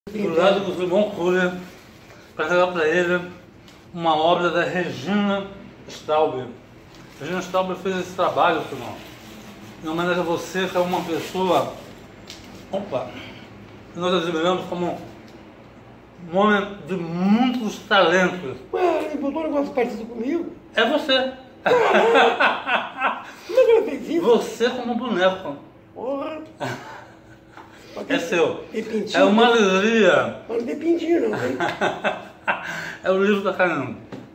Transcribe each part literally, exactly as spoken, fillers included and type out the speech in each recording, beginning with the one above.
do lado do Simão Cura, para levar para ele uma obra da Regina Stauber. Regina Stauber fez esse trabalho, Simão, em homenagem a você, que é uma pessoa, opa, que nós admiramos como um homem de muitos talentos. Ué, ele botou um negócio parecido comigo. É você. Como é que ele fez isso? Você como boneco. Porra. É seu. Tem pintinho? É uma alegria. Mas não tem pintinho não, hein? É o livro da Caramba.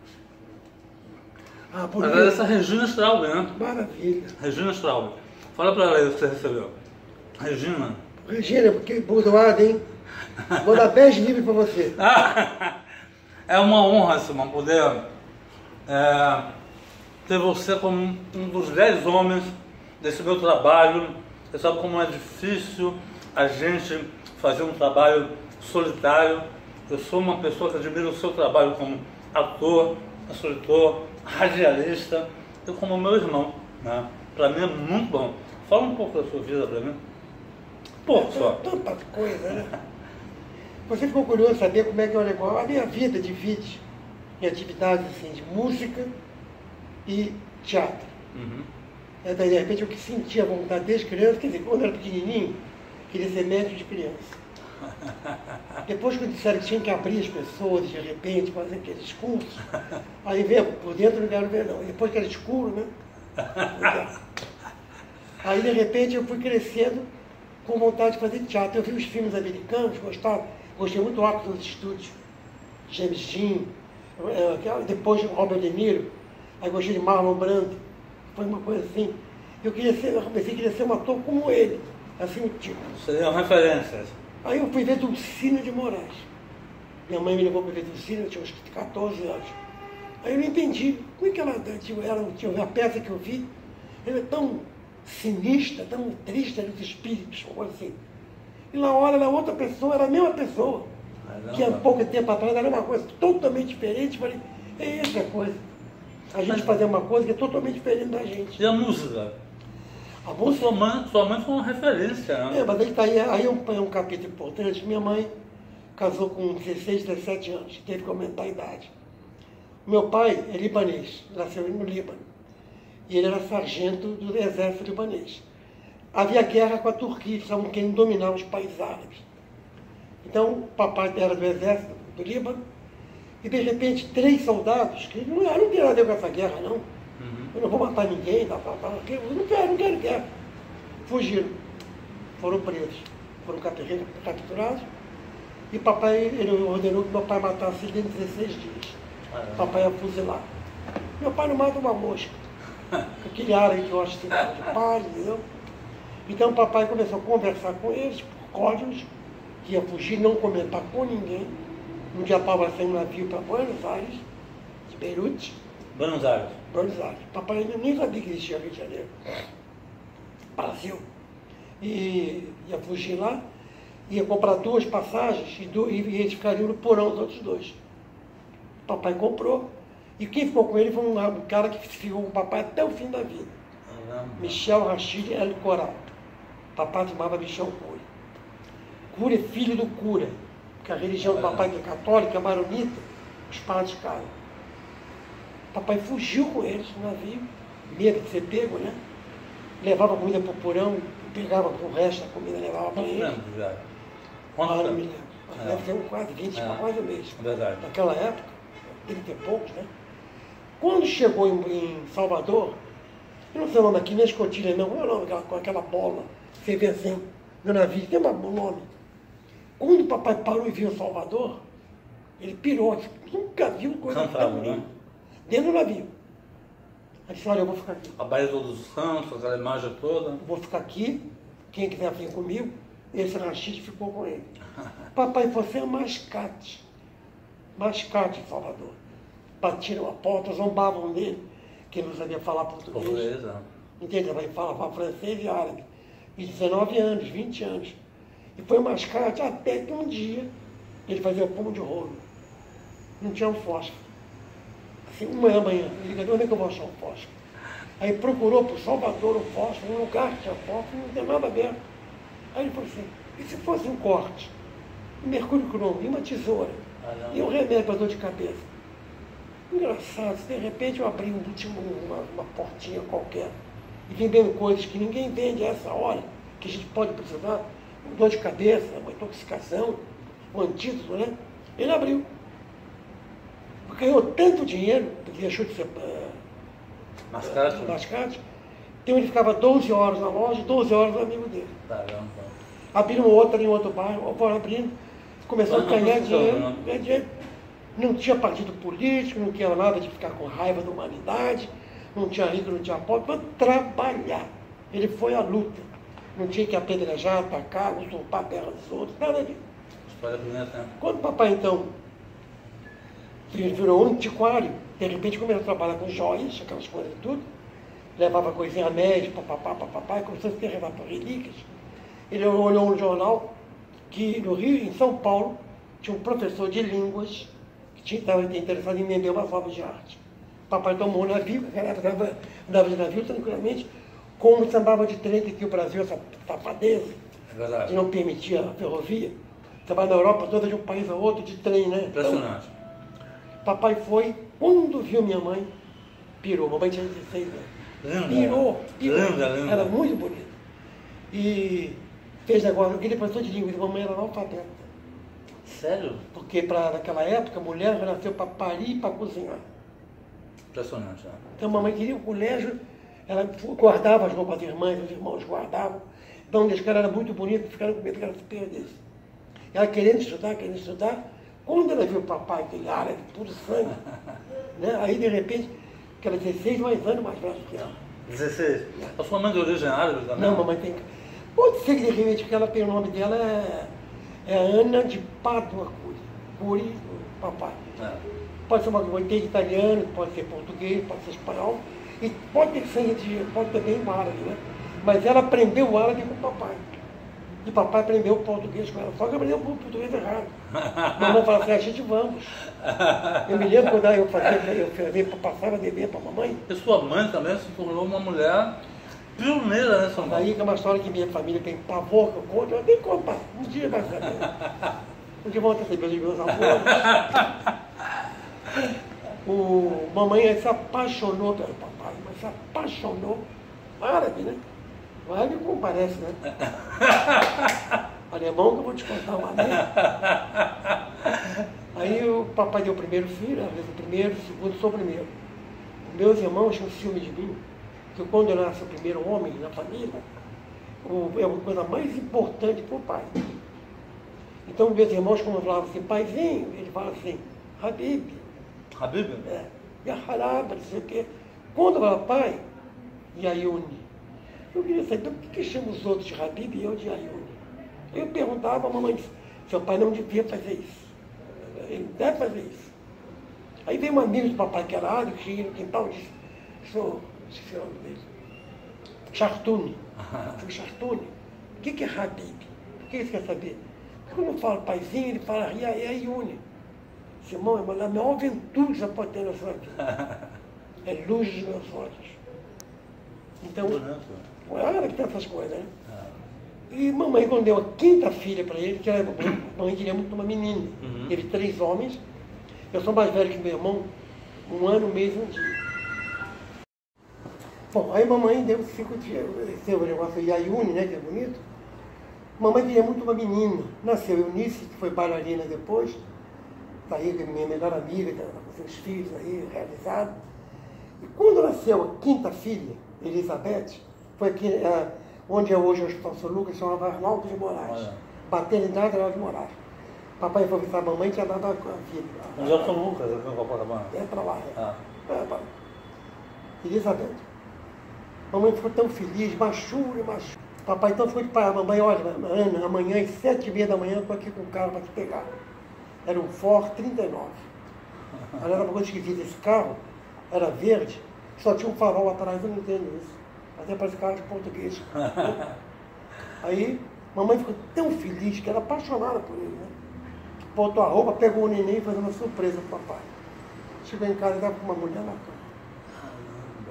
Ah, por Agora quê? essa Regina Stauber, né? Maravilha. Regina Stauber. Fala pra ela aí o que você recebeu. Regina. Regina, porque bordoada, hein? Vou dar dez livros pra você. É uma honra, Simão, poder é, ter você como um dos dez homens desse meu trabalho. Você sabe como é difícil a gente fazer um trabalho solitário. Eu sou uma pessoa que admira o seu trabalho como ator, escritor, radialista e como meu irmão, né? Para mim é muito bom. Fala um pouco da sua vida para mim. Pouco só. Tanta coisa, né? Você ficou curioso de saber como é que é o negócio? A minha vida divide em atividades assim, de música e teatro. Uhum. É, daí, de repente, eu que sentia vontade desde criança, quer dizer, quando eu era pequenininho, queria ser médico de criança. Depois que disseram que tinha que abrir as pessoas, de repente, fazer aqueles cursos, aí veio, por dentro não quero ver não. E depois que era escuro, né? Aí, de repente, eu fui crescendo com vontade de fazer teatro. Eu vi os filmes americanos, gostava, gostei muito do Actors Studio, James Dean, depois de Robert De Niro, aí gostei de Marlon Brando, foi uma coisa assim. Eu queria ser, eu comecei a querer ser um ator como ele, assim o tipo. Seriam referências. Aí eu fui ver Dulcina de Moraes. Minha mãe me levou para ver Dulcina, eu tinha uns quatorze anos. Aí eu não entendi, como é que ela, tipo, ela, tipo, a peça que eu vi, ela é tão sinistra, tão triste, era os espíritos, uma coisa assim. E na hora era outra pessoa, era a mesma pessoa, que há pouco tempo atrás era uma coisa totalmente diferente. Falei, é essa coisa. A gente fazer uma coisa que é totalmente diferente da gente. E a música? A música... Sua mãe, sua mãe foi uma referência, né? É, mas aí, tá aí, aí é, um, é um capítulo importante. Minha mãe casou com dezesseis, dezessete anos, teve que aumentar a idade. Meu pai é libanês, nasceu no Líbano. E ele era sargento do exército libanês. Havia guerra com a Turquia, estavam querendo dominar os países árabes. Então, o papai era do exército do Líbano, e de repente, três soldados, que não, não tinha nada a ver com essa guerra, não. Uhum. Eu não vou matar ninguém, tá, tá, tá, eu não quero, não quero guerra. Fugiram, foram presos, foram capturados, e papai, ele ordenou que meu pai matasse ele em dezesseis dias. Ah, papai ia fuzilar. Meu pai não mata uma mosca. Aquele ar aí que eu acho assim, de paz, entendeu? Então o papai começou a conversar com eles, por códigos, que ia fugir, não comentar com ninguém. Um dia estava saindo um navio para Buenos Aires, de Beirute. Buenos Aires. Buenos Aires. Papai ainda nem sabia que existia Rio de Janeiro. Brasil. E ia fugir lá, ia comprar duas passagens e, do, e eles ficariam no porão, os outros dois. Papai comprou. E quem ficou com ele foi um, um cara que ficou com o papai até o fim da vida. Caramba. Michel Rachid El Coral. Papai chamava Michel Cury. Cury é filho do cura. Porque a religião do papai, que é católica, é maronita, os padres caem. Papai fugiu com eles no navio, medo de ser pego, né? Levava comida para o porão, pegava o resto da comida, levava para eles. Quanto ah, tempo? não me lembro. É. Deve ter um quase vinte, é. quase o mesmo. Verdade. Naquela época, trinta e poucos, né? Quando chegou em, em Salvador, eu não sei o nome aqui, nem a escotilha não, qual é o nome aquela, com aquela bola, você vê assim, no navio, tem um nome. Quando o papai parou e viu Salvador, ele pirou, nunca viu coisa tão bonita. Né? Dentro do navio. Aí disse, olha, eu vou ficar aqui. A Baía dos Santos, aquela imagem toda. Eu vou ficar aqui, quem quiser vir comigo, esse Rachid ficou com ele. Papai, você é mascate. Mascate em Salvador. Batiram a porta, zombavam dele, que ele não sabia falar português. Português, entende? Ele falava francês e árabe. E dezenove anos, vinte anos. E foi mascate até que um dia ele fazia o pomo de rolo. Não tinha um fósforo. Assim, uma da manhã, ele ligou, onde é que eu vou achar um fósforo? Aí procurou por Salvador o fósforo, um lugar que tinha fósforo, não tem nada aberto. Aí ele falou assim, e se fosse um corte? mercúrio cromo e uma tesoura. Ah, E um remédio para dor de cabeça. Engraçado, de repente eu abri um último, uma, uma portinha qualquer e vendendo coisas que ninguém vende a essa hora, que a gente pode precisar, uma dor de cabeça, uma intoxicação, um antídoto, né? Ele abriu. Ganhou tanto dinheiro, porque deixou de ser uh, mascate. Uh, mascate. Então ele ficava doze horas na loja, doze horas no amigo dele. Caramba. Abriram outra em outro bairro, foram abrindo, começou a ganhar dinheiro, ganhar dinheiro. Não tinha partido político, não tinha nada de ficar com raiva da humanidade, não tinha rico, não tinha pobre, para trabalhar. Ele foi à luta. Não tinha que apedrejar, atacar, usurpar a terra dos outros, nada disso. História bonita, né? Quando o papai, então, ele virou um antiquário, de repente começou a trabalhar com joias, aquelas coisas e tudo, levava coisinha a médico, papapá, papapá, e começou a se levar para relíquias. Ele olhou no jornal que no Rio, em São Paulo, tinha um professor de línguas que estava interessado em vender umas obras de arte. O papai tomou um navio, naquela época andava de navio tranquilamente, como se andava de trem, que aqui o Brasil, essa safadeza, É que não permitia a ferrovia. Você vai na Europa toda de um país a outro de trem, né? Impressionante. Então, papai foi, quando viu minha mãe, pirou. Mamãe tinha dezesseis anos. Linda. Pirou, pirou. Linda, linda. Era muito bonita. E fez negócio, aquele professor de língua, mamãe era analfabeta. Sério? Porque pra, naquela época a mulher já nasceu para parir e para cozinhar. Impressionante, né? Então a mamãe queria o colégio, ela guardava as roupas das irmãs, os irmãos guardavam. Então onde as caras eram muito bonitas, ficaram com medo que ela se perdesse. Ela querendo estudar, querendo estudar, quando ela viu o papai, aquele árabe, puro sangue, né? Aí de repente, que ela dezesseis mais anos mais velha que ela. dezesseis? A sua mãe de origem árabe também? Não, mamãe tem. Pode ser que de repente, porque ela tem o nome dela é, é Ana de Pádua Cury. Cury, papai. É. Pode ser uma coisa italiano, pode ser português, pode ser espanhol, e pode ter sangue de, pode ter bem o árabe, né? Mas ela aprendeu o árabe com o papai. E papai aprendeu o português com ela, só que aprendeu o português errado. Mamãe falava assim, a gente vamos. Eu me lembro quando eu fazia, eu fazia, passava dever para a mamãe. E sua mãe também se tornou uma mulher pioneira nessa mão. Daí que é uma história que minha família tem pavor, que eu conto, eu nem conto, um dia vai saber. Um dia vão receber os meus avós. O mamãe se apaixonou pelo papai, mas se apaixonou, árabe, né? O árabe como parece, né? Alemão que eu vou te contar uma vez. Aí o papai deu o primeiro filho, às vezes o primeiro, o segundo, sou o primeiro. Meus irmãos tinham ciúme de mim, que quando eu nasci o primeiro homem na família, o, é uma coisa mais importante para o pai. Então meus irmãos, quando falavam assim, paizinho, ele fala assim, Habib. Habib? É, e a Haraba, não sei o quê. Quando fala pai, Yayuni. Eu queria saber, então, por que chama os outros de Habib e eu de Yayuni? Eu perguntava, a mamãe disse, seu pai não devia fazer isso. Ele não deve fazer isso. Aí veio um amigo do papai que era árabe, que cheguei no quintal e disse, sou, esqueci o nome dele, Chartuni. Eu Chartuni, o que é Habib? Por que você quer saber? Porque quando eu falo paizinho, ele fala Yayuni. Irmão, é a maior aventura que você pode ter na sua vida. É luz dos meus olhos. Então, olha que tem essas coisas, né? E mamãe, quando deu a quinta filha para ele, que era, mamãe queria muito uma menina. Uhum. Teve três homens. Eu sou mais velho que meu irmão, um ano, um mês e um dia. Bom, aí mamãe deu cinco dias, esse é o negócio Yayuni, né, que é bonito. Mamãe queria muito uma menina. Nasceu Eunice, que foi bailarina depois. Está aí, minha melhor amiga, com seus filhos aí, realizados. E quando nasceu a quinta filha, Elizabeth, foi aqui, é, onde é hoje o Hospital São Lucas, chamava Arnaldo de Moraes. Olha. Maternidade Arnaldo de Moraes. Papai foi visitar a mamãe, tinha dado a filha. Mas é o São Lucas, aqui no Copacabana. É para lá, é. Ah. É pra... Elizabeth. Mamãe ficou tão feliz, machura, machura. Papai então foi para a mamãe, olha, Ana, amanhã às sete e meia da manhã eu estou aqui com o carro para te pegar. Era um Ford trinta e nove. Ela era uma coisa esquisita. Esse carro era verde, só tinha um farol atrás, eu não entendo isso. Até parece carro de português. Aí, mamãe ficou tão feliz que era apaixonada por ele, né? Botou a roupa, pegou o neném e fez uma surpresa pro papai. Chegou em casa e estava com uma mulher na cama.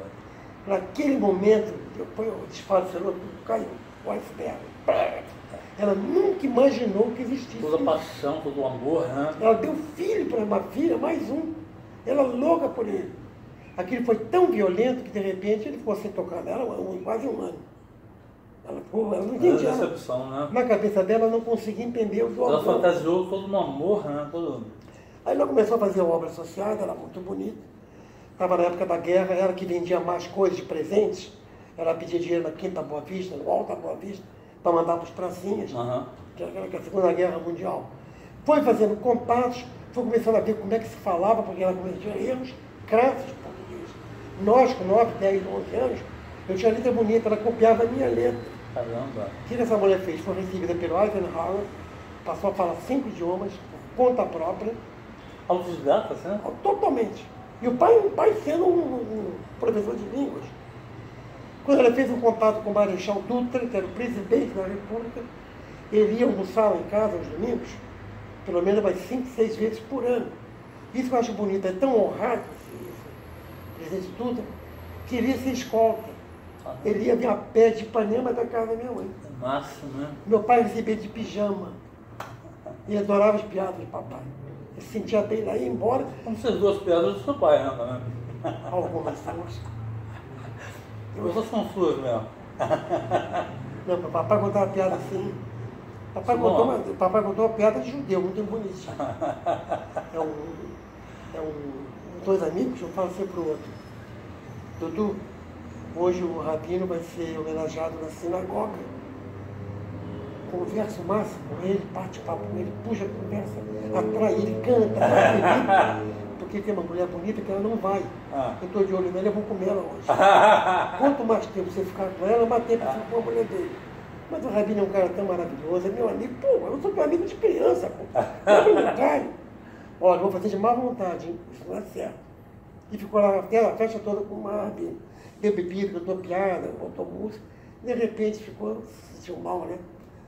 Naquele momento, depois o disparo celular, tudo caiu, o iceberg. Ela nunca imaginou que existisse Toda isso. paixão, todo o amor, né? Ela deu filho para uma filha, mais um. Ela louca por ele. Aquilo foi tão violento que de repente ele ficou sem tocar nela um, quase um ano. Ela, ficou, ela não entendia. É decepção, né? Na cabeça dela ela não conseguia entender o Ela amor. fantasiou todo um amor, né? Todo... Aí ela começou a fazer obras sociais, era muito bonita. Estava na época da guerra, ela que vendia mais coisas de presentes. Ela pedia dinheiro na Quinta Boa Vista, no Alto da Boa Vista, para mandar para os pracinhas, Uhum. que era a Segunda Guerra Mundial. Foi fazendo contatos, foi começando a ver como é que se falava, porque ela cometia erros crassos de português. Nós, com nove, dez, onze anos, eu tinha letra bonita, ela copiava a minha letra. Caramba. O que essa mulher fez? Foi recebida pelo Eisenhower, passou a falar cinco idiomas, por conta própria. Autodidata, né? Totalmente. E o pai, o pai sendo um, um professor de línguas. Quando ela fez um contato com o Marechal Dutra, que era o presidente da República, ele ia almoçar lá em casa aos domingos, pelo menos umas cinco, seis vezes por ano. Isso que eu acho bonito, é tão honrado, o presidente Dutra, que ele ia ser escolta. Ele ia vir a pé de Ipanema da casa da minha mãe. É máximo, né? Meu pai recebia de pijama. E adorava as piadas de papai. Ele sentia bem lá e ia embora. Como se as duas piadas do seu pai, né? Também. Algumas suas. Essas são suas mesmo. Não, o papai contava uma piada assim. Papai contou, uma, papai contou uma piada de judeu, muito bonitinha. É um, é um, dois amigos, eu falo sempre pro outro. Dudu, hoje o Rabino vai ser homenageado na sinagoga. Conversa o máximo com ele, bate papo com ele, puxa a conversa, atrai ele, canta, canta, porque tem uma mulher bonita que ela não vai. Ah. Eu estou de olho nela, eu vou comer ela hoje. Quanto mais tempo você ficar com ela, mais tempo você for a mulher dele. Mas o Rabino é um cara tão maravilhoso, é meu amigo. Pô, eu sou teu amigo de criança, pô. É brincadeira. Olha, eu vou fazer de má vontade, hein? Isso não é certo. E ficou lá até a festa toda com o Rabino. Deu bebida, cantou piada, botou música. De repente ficou, se sentiu mal, né?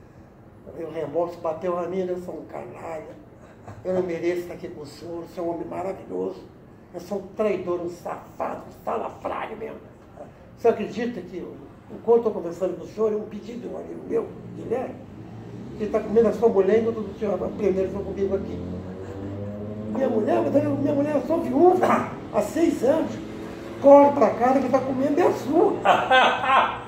O remorso bateu a mim, eu sou um canalha. Eu não mereço estar aqui com o senhor, o senhor é um homem maravilhoso. Eu sou um traidor, um safado, um salafrário mesmo. Você acredita que, enquanto estou conversando com o senhor, é um pedido de um amigo meu, Guilherme, ele está comendo a sua mulher enquanto o senhor primeiro foi comigo aqui. Minha mulher, mas eu, minha mulher, eu sou viúva há seis anos. Corre para casa que está comendo é a sua.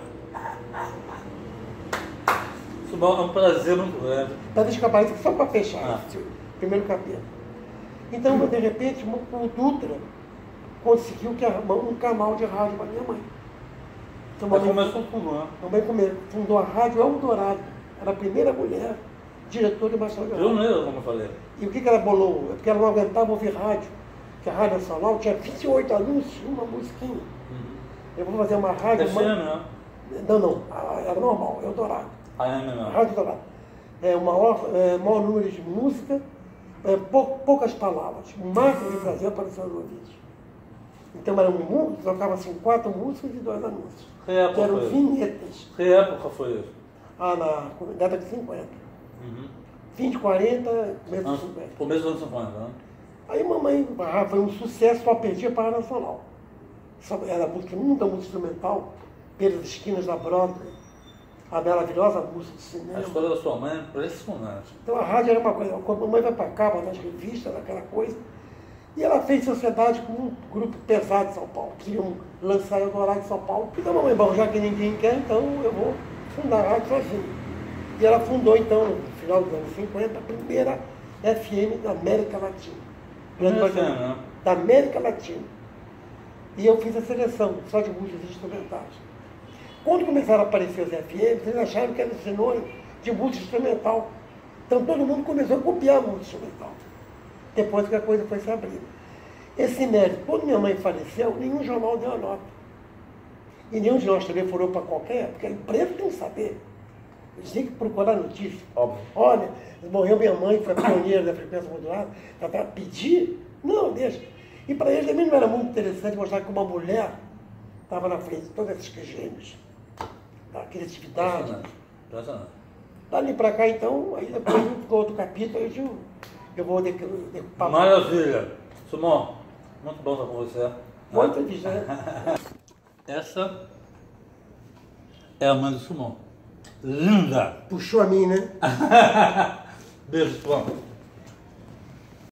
É um prazer muito grande. Para escapar isso, só para fechar Ah. esse primeiro capítulo. Então, de repente, o Dutra conseguiu que arrumar um canal de rádio para minha mãe. Então, Mas mamãe, começou tudo, né? mamãe come- fundou a Rádio Eldorado. Era a primeira mulher diretora de embaixador de rádio. Pioneiro, como eu falei. E o que, que ela bolou? É porque ela não aguentava ouvir rádio. Porque a Rádio Nacional tinha vinte e oito anúncios, uma musiquinha. Uhum. Eu vou fazer uma rádio... F M, né? Não, não. a- Era normal, Eldorado. A M, A não. Rádio Dourado. É o maior, é, maior número de música, é, pou, poucas palavras. O máximo de prazer para os seus ouvidos. Então era um mundo, tocava assim, quatro músicas e dois anúncios. Que época Que eram foi isso? vinhetas. Que época foi isso? Ah, na década de cinquenta. Uhum. Fim de quarenta, começo de Anos- cinquenta. Começo dos anos cinquenta, né? Aí mamãe, ah, foi um sucesso, só perdia para a Nacional. Só- Era música, muita música instrumental, pelas esquinas da Broadway. A maravilhosa música de cinema. A história da sua mãe é impressionante. Então a rádio era uma coisa, quando a mamãe vai para cá, vai nas revistas, aquela coisa, e ela fez sociedade com um grupo pesado de São Paulo, queriam lançar Eldorado em São Paulo. Então a mamãe, bom, já que ninguém quer, então eu vou fundar a rádio sozinha. E ela fundou então, no final dos anos cinquenta, a primeira F M da América Latina. Primeira F M, né? Da América Latina. E eu fiz a seleção, só de músicas instrumentais. Quando começaram a aparecer os F Ms, eles acharam que era sinônimo de música instrumental. Então todo mundo começou a copiar a música instrumental. Depois que a coisa foi se abrindo. Esse mérito, quando minha mãe faleceu, nenhum jornal deu a nota. E nenhum de nós telefonou para qualquer, porque a empresa tem que saber. Eles têm que procurar notícia. Óbvio. Olha, morreu minha mãe, foi pioneira da frequência modulada, para pedir? Não, deixa. E para eles também não era muito interessante mostrar que uma mulher estava na frente de todos esses gênios. Da criatividade. Impressionante. Impressionante. Dali para cá, então, aí depois ficou outro capítulo, aí eu, eu vou decupar. Maravilha. Simão, muito bom estar com você. Boa entrevista, né? Essa é a mãe do Simão. Linda. Puxou a mim, né? Beijo, Tom.